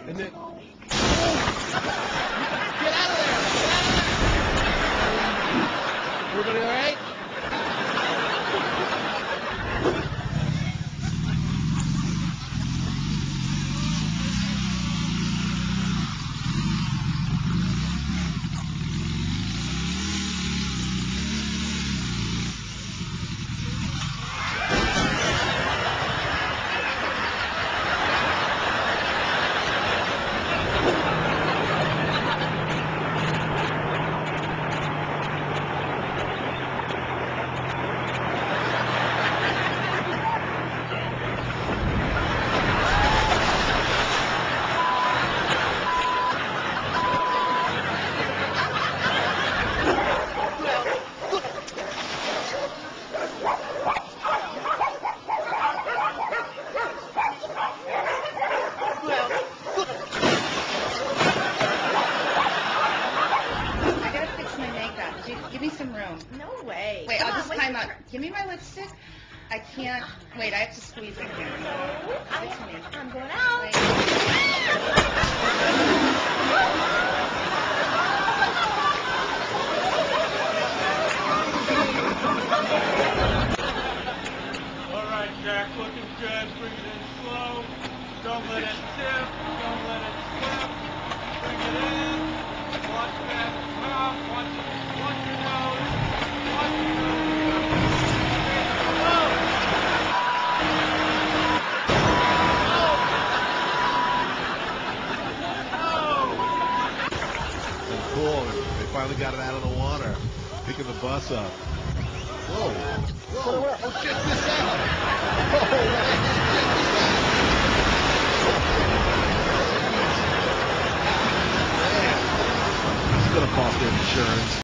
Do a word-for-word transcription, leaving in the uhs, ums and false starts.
And then... Get out of there! Get out of there! Everybody all right? Give me some room. No way. Wait, Come I'll on, just wait, time wait, out. Give me my lipstick. I can't. Wait, I have to squeeze in here. So, I, Give it to me. I'm going out. Wait. All right, Jack, looking good. Bring it in slow. Don't let it tip. Don't let it slip. Bring it in. Watch that mouth. Watch, watch your nose. Watch your nose. And cool. They finally got it out of the water. Picking the bus up. Whoa. Whoa. Oh, check this out. Oh, man. Check this out. Man. It's going to cost their insurance.